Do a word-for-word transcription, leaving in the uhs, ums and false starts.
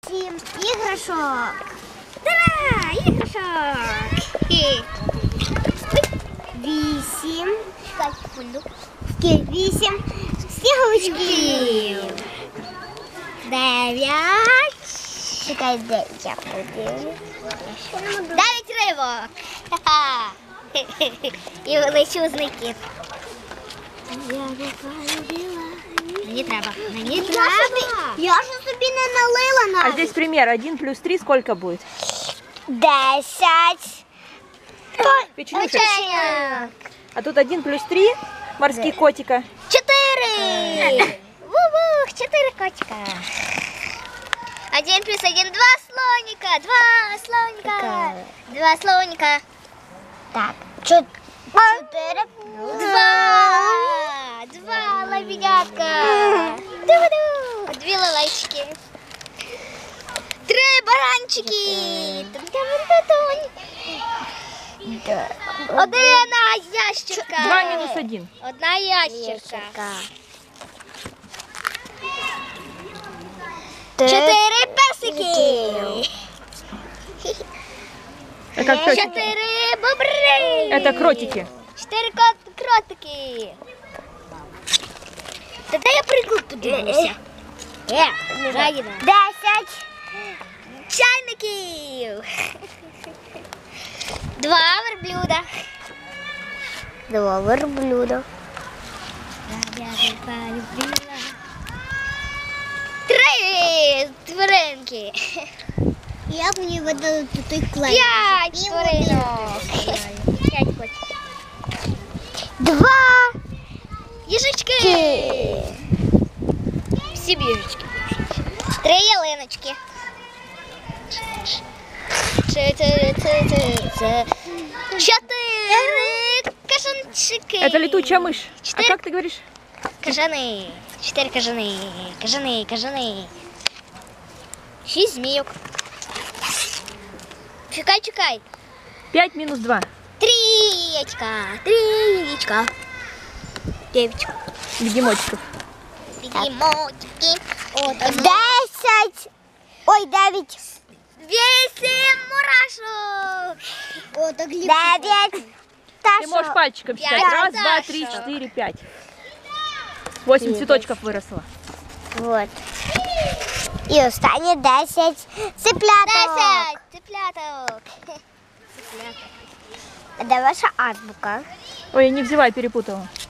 Вісім іграшок. Та, іграшок. Вісім. Чекай секунду. Вісім сніговичків. Дев'ять. Чекай, де я подивлюсь. Дев'ять рибок. Ха-ха. І величезний кіт. Мені треба. Мені треба. Я ж собі не налила навіть. А здесь пример. один плюс три сколько будет? Десять. Печенюшек. А тут один плюс три морских котика. Четыре. Ву-вух, четыре котика. Один плюс один, два слоника. Два слоника. Два слоника. Так, четыре. Два. Два лебедятка. Ду-ду. Две лалайчики. Три баранчики. Тун-тун-тун-тун. Одна ящерка. Два минус один. Одна ящерка. Чотири песики. Это как пёсики. Чотири бобри. Это кротики. Чотири кот- кротики. Та дай я приклад подивлюся. Е, жадіна. Десять. Чайників. Два верблюда. Два верблюда. Три тваринки. Як мені видали тут клей? П'ять тваринок. П'ять котиків. Два їжачки. Всі біжечки. Три ялиночки. Чотири кажанчики. Это летучая мышь. А Четыре. как ты говоришь? Кажани. Чотири кажани. Кажани, кажани. Шість змійок. Чекай, чекай. пять минус два. Трієчка. Трієчка. Дев'ятка. Бегемотиков. Бігемотики. Десять. Ой, дев'ять. Вісім мурашок. О, так ліпше. Дев'ять. Ты можешь пальчиком считать. Пять. Раз, два, три, Даша. четыре, пять. Восемь цветочков выросло. Вот. І останнє десять цыпляток. Десять цыпляток. А де ваша азбука? Ой, не взяла, перепутала.